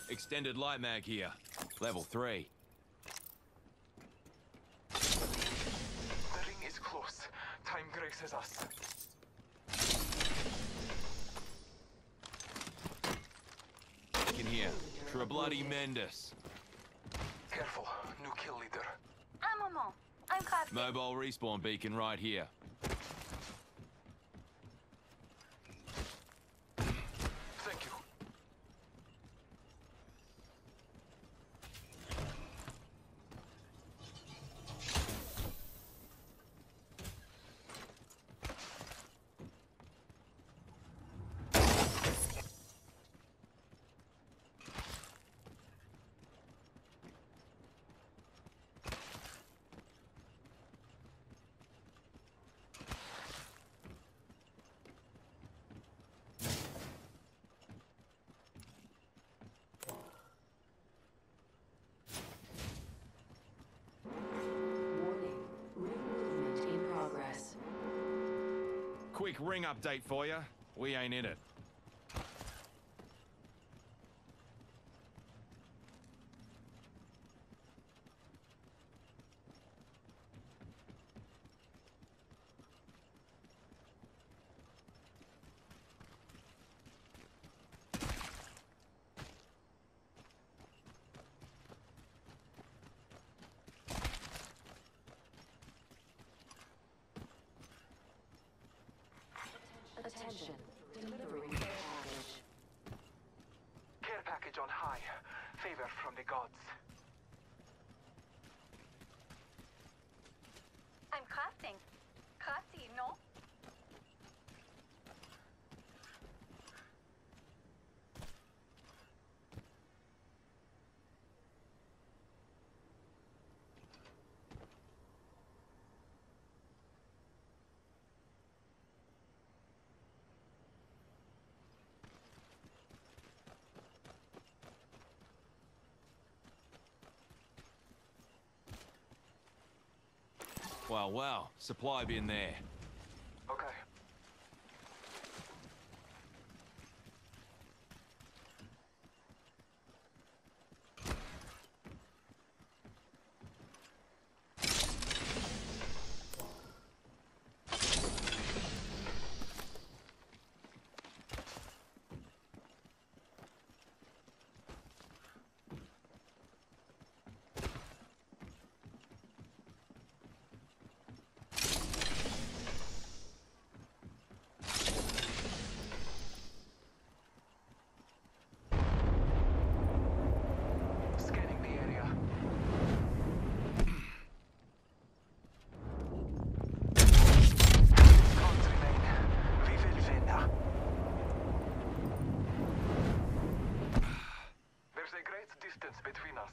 Extended light mag here. Level 3. The ring is close. Time graces us. In here. For a bloody Mendes. Careful, new kill leader. Un moment. I'm crafting. Mobile respawn beacon right here. Thank you. Quick ring update for you. We ain't in it. Attention, delivering care package. Care package on high. Favor from the gods. I'm crafting. Crafty, no? Well, well. Supply bin there. Okay. Scanning the area. Gods remain. We will win. There's a great distance between us.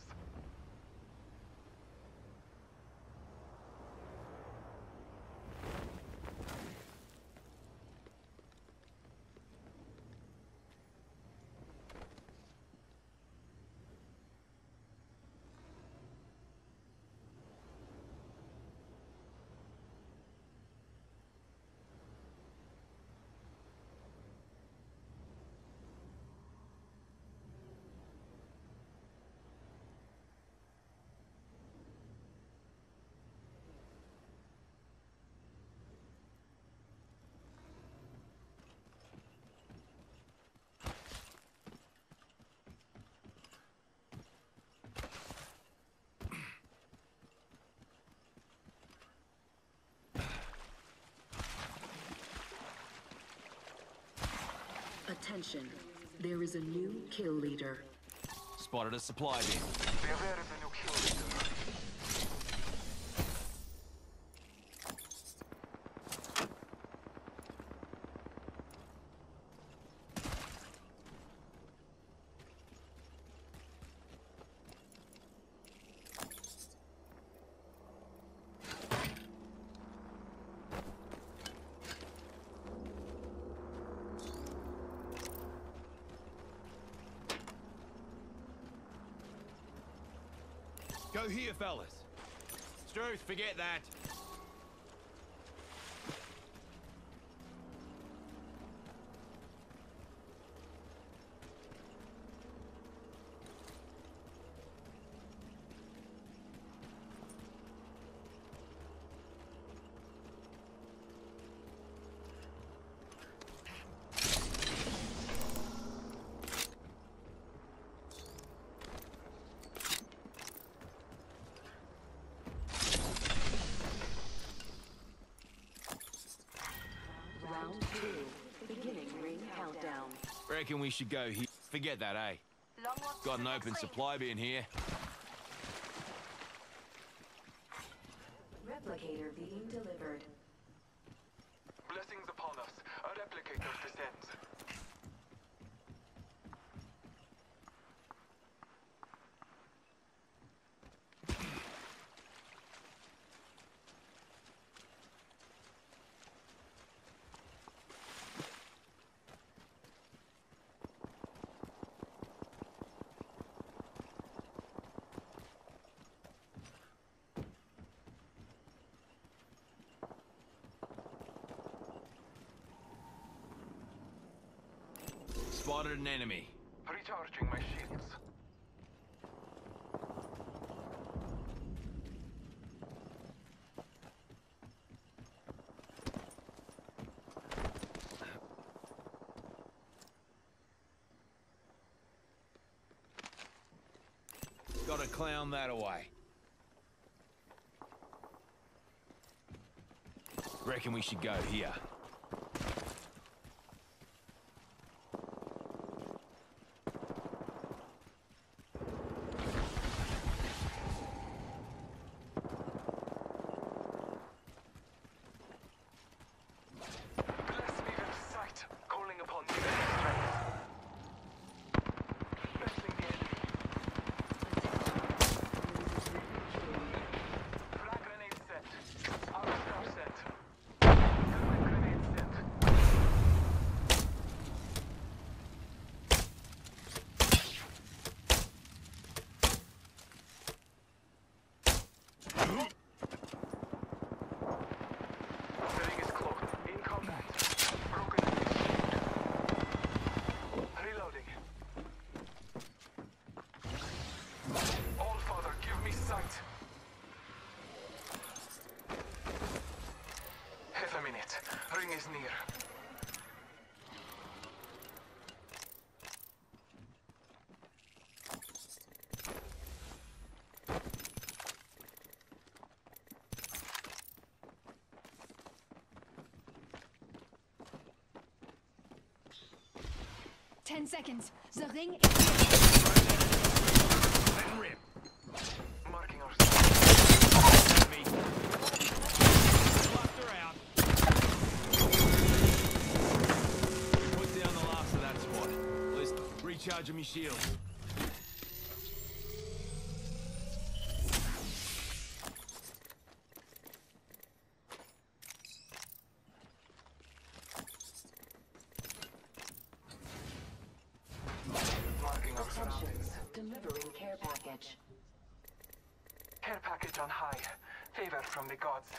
Attention, there is a new kill leader. Spotted a supply bin. Beware of the new kill leader. Go here, fellas. Struth, forget that. countdown. Reckon we should go here. Forget that, eh? Long walk to Got the an next open ring. supply bin here. Replicator being delivered. Blessings upon us. A replicator descends. Spotted an enemy. Recharging my shields. Gotta clown that away. Reckon we should go here. Bless me with sight, calling upon divine strength. Blessing the enemy. Frag grenade set. Armstar set. Gunman grenade set. The ring is close. In combat. Broken enemy shield. Reloading. All Father, give me sight. Half a minute. Ring is near. Ten seconds. The ring is... Let him rip. Marking our Enemy. Cluster out. Put down the last of that squad. Let's recharge my shield. marking our Attention. surroundings. Delivering care package. Care package on high. Favor from the gods.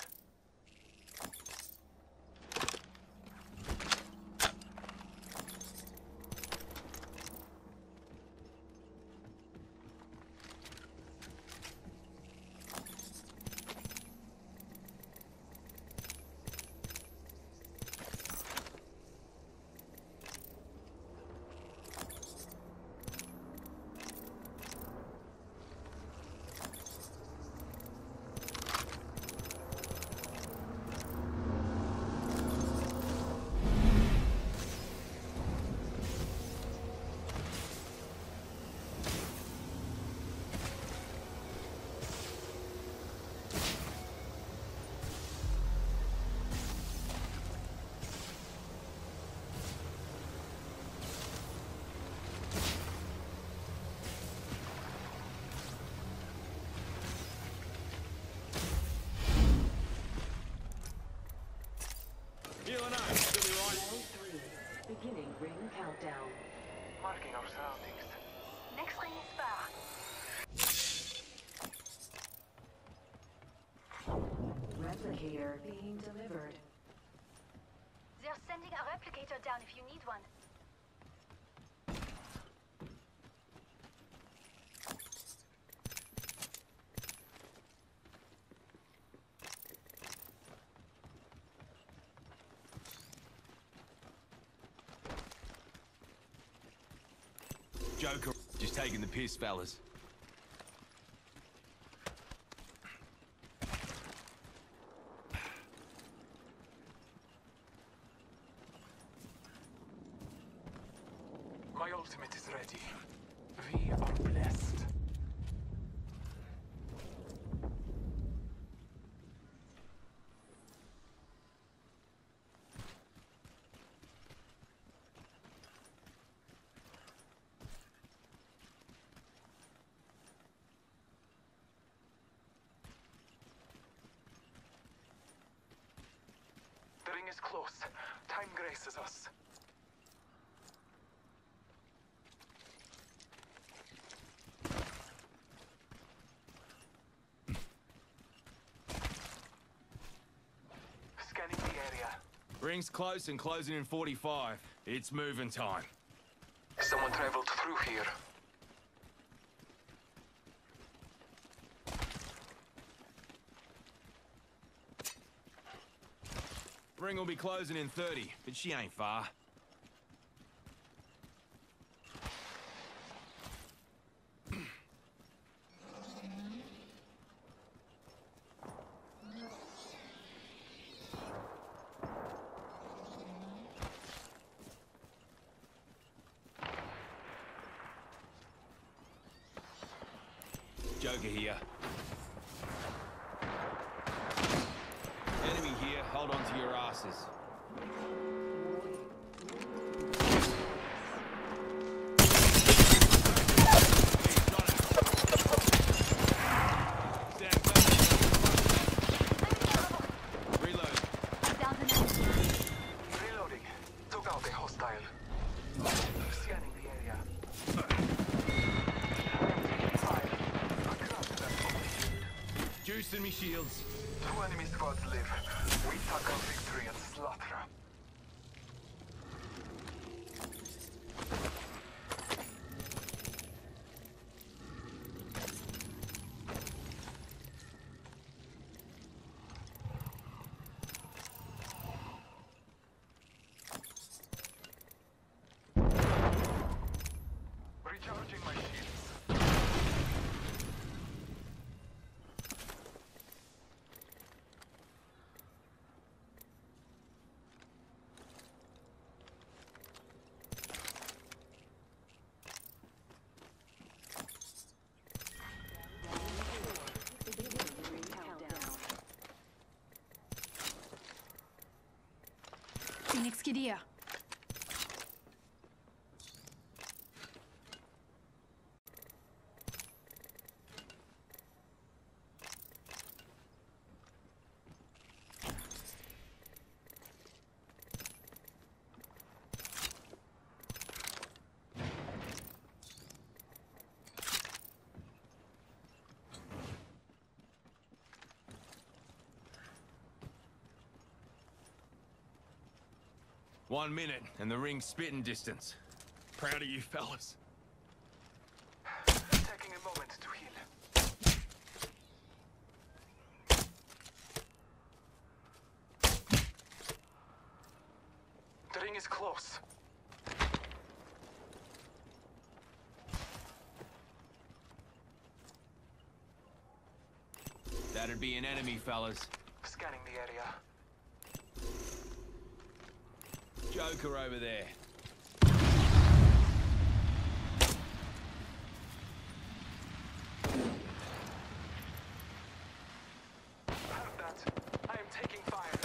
Healing up. Should be right. Round 3. Beginning ring countdown. Marking our surroundings. Next ring is far. Replicator being delivered. They're sending a replicator down if you need one. Joker. Just taking the piss, fellas. ultimate is ready. We are blessed. The ring is close. Time graces us. Scanning the area. Ring's close and closing in 45. It's moving time. Someone traveled through here. Ring will be closing in 30, but she ain't far. Joker here. Enemy here, hold on to your asses. Stand back. Reload. Down the next. Reloading. Took out a hostile. Scanning the area. Fire. Juicing me shields. 2 enemy squads live. We tackle victory and slaughter. Recharging my shields. Phoenix Kid here. One minute, and the ring's spitting distance. Proud of you fellas. Taking a moment to heal. The ring is close. That'd be an enemy, fellas. Scanning the area. Joker over there. Heard that. I am taking fire.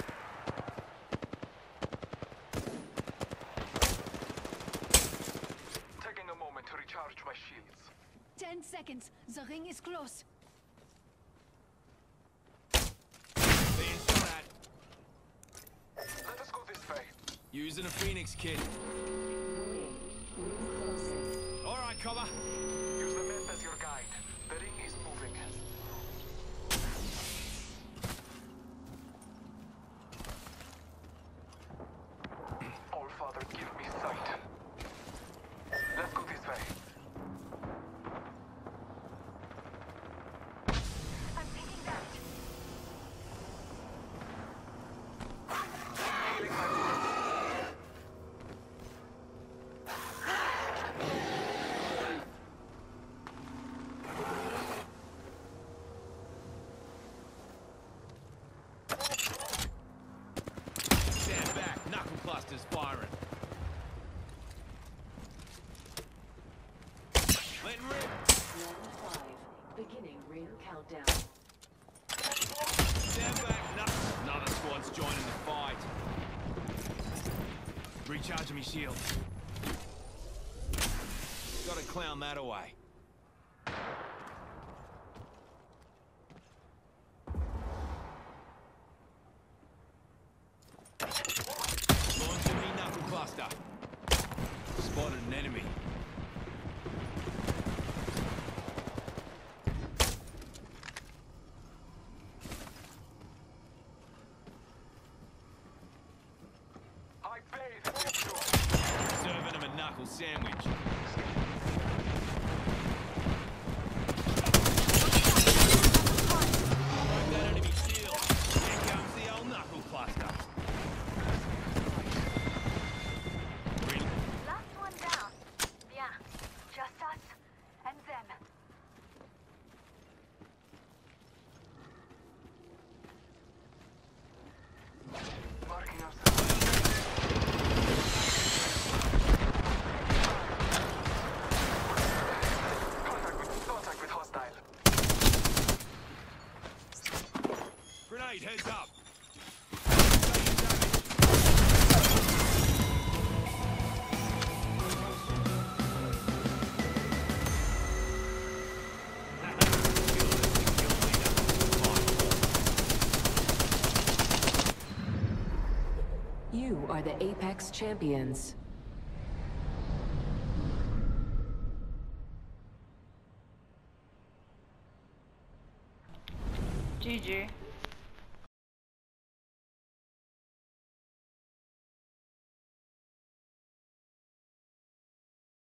Taking a moment to recharge my shields. 10 seconds. The ring is close. Being shot at. Let us go this way. Using a Phoenix kit. All right, cover. Use the map as your guide. The ring is moving. All Father, give me sight. Let's go this way. I'm taking that. Healing my wounds. Recharging me shield. Gotta clown that away. Launching me knuckle cluster. Spotted an enemy. I bathe in this joy. Serving him a knuckle sandwich. Broke that enemy shield. Here comes the old knuckle cluster. Really? Last one down. Bien. Just us and them. Marking ourselves. Contact with hostile. Grenade, heads up. You are the Apex Champions. GG.